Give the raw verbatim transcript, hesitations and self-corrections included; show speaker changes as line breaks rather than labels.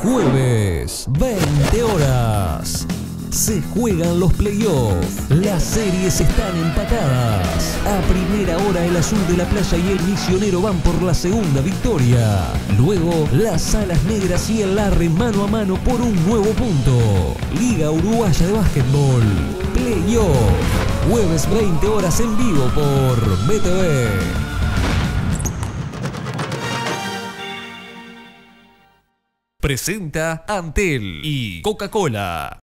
Jueves, veinte horas. Se juegan los playoffs. Las series están empatadas. A primera hora el Azul de la Playa y el Misionero van por la segunda victoria. Luego las Alas Negras y el Larre mano a mano por un nuevo punto. Liga Uruguaya de Básquetbol. Playoff. Jueves veinte horas en vivo por B T V. Presenta Antel y Coca-Cola.